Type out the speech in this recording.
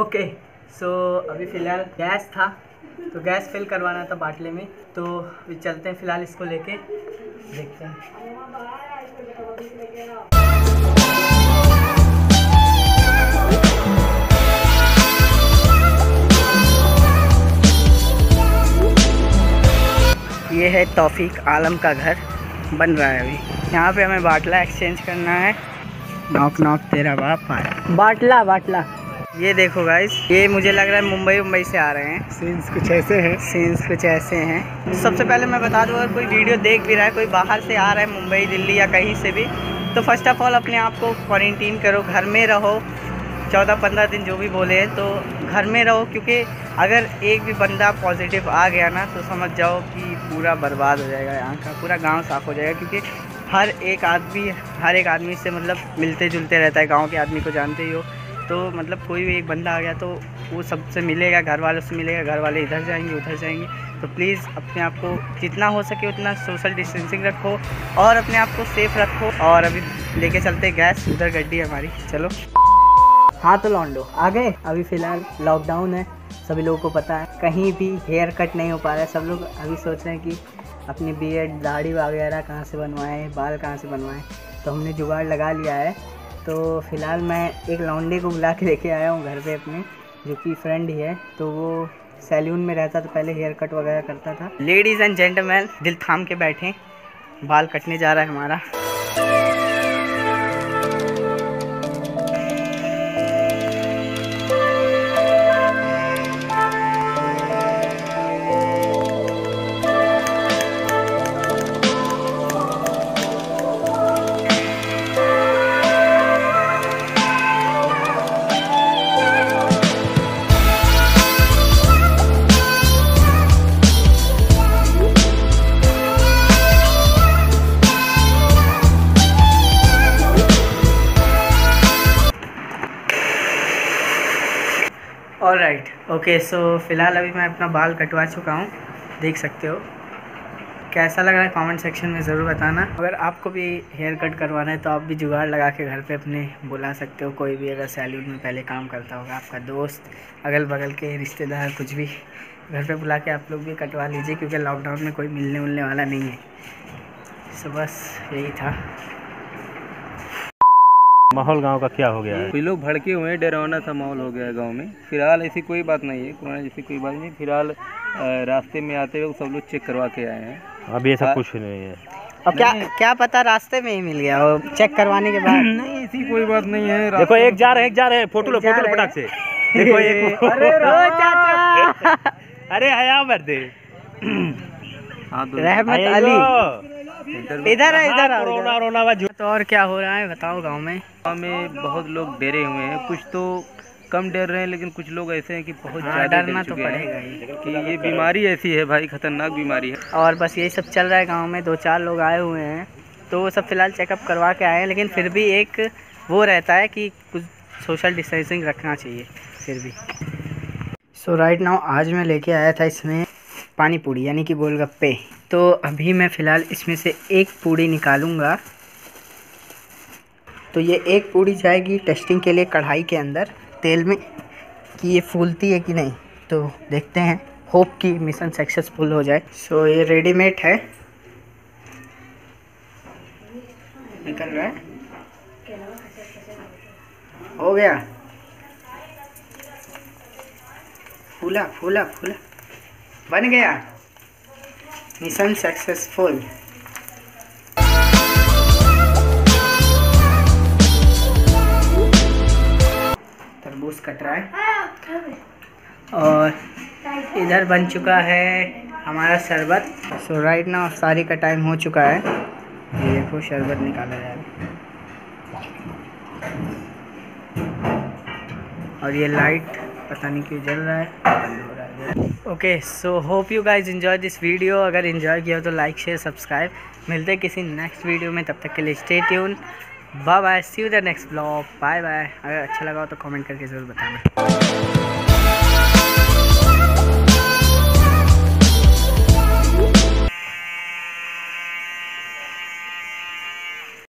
Okay so अभी फ़िलहाल gas था तो गैस फिल करवाना था बाटले में, तो अभी चलते हैं फ़िलहाल इसको लेके देखते हैं। ये है तौफीक आलम का घर बन रहा है अभी। यहाँ पे हमें बाटला एक्सचेंज करना है। नॉक नॉक तेरा बाप आया। बाटला बाटला ये देखो गाइस, ये मुझे लग रहा है मुंबई से आ रहे हैं। सीन्स कुछ ऐसे हैं। सबसे पहले मैं बता दूँ, अगर कोई वीडियो देख भी रहा है, कोई बाहर से आ रहा है मुंबई दिल्ली या कहीं से भी, तो फर्स्ट ऑफ ऑल अपने आप को क्वारंटीन करो, घर में रहो 14-15 दिन जो भी बोले हैं, तो घर में रहो। क्योंकि अगर एक भी बंदा पॉजिटिव आ गया ना तो समझ जाओ कि पूरा बर्बाद हो जाएगा, यहाँ का पूरा गांव साफ़ हो जाएगा। क्योंकि हर एक आदमी से मतलब मिलते जुलते रहता है, गांव के आदमी को जानते ही हो। तो मतलब कोई भी एक बंदा आ गया तो वो सबसे मिलेगा, घर वालों से मिलेगा, घर वाले इधर जाएंगे उधर जाएंगे। तो प्लीज़ अपने आप को जितना हो सके उतना सोशल डिस्टेंसिंग रखो और अपने आप को सेफ़ रखो। और अभी लेके चलते गैस, उधर गड्डी है हमारी, चलो। हाँ तो लॉन्डो आ गए। अभी फ़िलहाल लॉकडाउन है, सभी लोगों को पता है, कहीं भी हेयर कट नहीं हो पा रहा है। सब लोग अभी सोच रहे हैं कि अपनी बीएड दाढ़ी वगैरह कहाँ से बनवाएं, बाल कहाँ से बनवाएं। तो हमने जुगाड़ लगा लिया है। तो फ़िलहाल मैं एक लॉन्डे को बुला के लेके आया हूँ घर पे अपने, जो कि फ्रेंड ही है। तो वो सैलून में रहता, तो पहले हेयर कट वगैरह करता था। लेडीज़ एंड जेंटलमैन, दिल थाम के बैठें, बाल कटने जा रहा है हमारा। ऑलराइट ओके, सो फ़िलहाल अभी मैं अपना बाल कटवा चुका हूँ, देख सकते हो। कैसा लग रहा है कमेंट सेक्शन में ज़रूर बताना। अगर आपको भी हेयर कट करवाना है तो आप भी जुगाड़ लगा के घर पे अपने बुला सकते हो। कोई भी अगर सैलून में पहले काम करता होगा, आपका दोस्त, अगल बगल के रिश्तेदार, कुछ भी घर पे बुला के आप लोग भी कटवा लीजिए। क्योंकि लॉकडाउन में कोई मिलने उलने वाला नहीं है। सो बस यही था। माहौल गांव का क्या हो गया है? कोई लोग भड़के हुए हैं, डरावना सा माहौल हो गया है गांव में। फिलहाल ऐसी कोई बात नहीं है, कोरोना जैसी कोई बात नहीं। फिलहाल रास्ते में आते हुए सब लोग चेक करवा के आए हैं। अभी ऐसा कुछ नहीं है। अब क्या पता रास्ते में ही मिल गया वो चेक करवाने के बाद। नहीं, ऐसी कोई बात नहीं है। देखो एक जा रहे हैं, फोटो लो फटाक से। देखो एक अरे चाचा, अरे हया मर्दे, रहमत अली इधर है, इधर रोना। तो और क्या हो रहा है बताओ गांव में? गाँव में बहुत लोग डरे हुए हैं, कुछ तो कम डर रहे हैं, लेकिन कुछ लोग ऐसे हैं कि बहुत ज़्यादा डरना तो पड़ेगा ही, कि ये बीमारी ऐसी है भाई, खतरनाक बीमारी है। और बस यही सब चल रहा है गांव में। 2-4 लोग आए हुए हैं, तो वो सब फ़िलहाल चेकअप करवा के आए हैं। लेकिन फिर भी एक वो रहता है कि कुछ सोशल डिस्टेंसिंग रखना चाहिए फिर भी। सो राइट नाउ आज मैं लेके आया था इसमें पानी पूड़ी यानी कि गोलगप्पे। तो अभी मैं फ़िलहाल इसमें से एक पूड़ी निकालूंगा। तो ये एक पूड़ी जाएगी टेस्टिंग के लिए कढ़ाई के अंदर तेल में, कि ये फूलती है कि नहीं। तो देखते हैं, होप कि मिशन सक्सेसफुल हो जाए। सो ये रेडीमेड है, निकल रहा है, हो गया, फूला फूला फूला, बन गया, मिशन सक्सेसफुल। तरबूज कट रहा है और इधर बन चुका है हमारा शरबत। सो राइट नाउ अफ्तारी का टाइम हो चुका है। ये देखो शरबत निकाला जा रहा है और ये लाइट पता नहीं क्यों जल रहा है, बंद हो रहा है। Okay, so hope you guys enjoy this video. अगर एंजॉय किया हो तो लाइक शेयर सब्सक्राइब। मिलते हैं किसी नेक्स्ट वीडियो में, तब तक के लिए stay tune. Bye bye, see you the next blog. Bye bye. अगर अच्छा लगा हो तो कमेंट करके ज़रूर बताना।